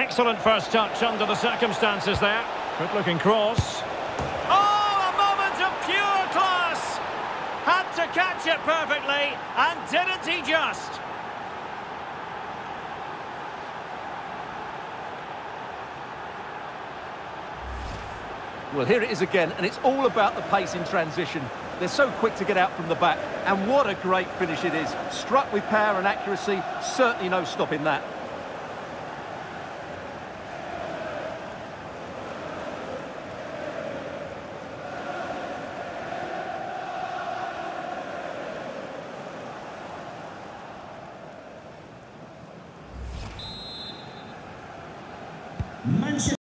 Excellent first touch under the circumstances there. Good-looking cross. Oh, a moment of pure class! Had to catch it perfectly, and didn't he just? Well, here it is again, and it's all about the pace in transition. They're so quick to get out from the back, and what a great finish it is. Struck with power and accuracy, certainly no stopping that. Manchester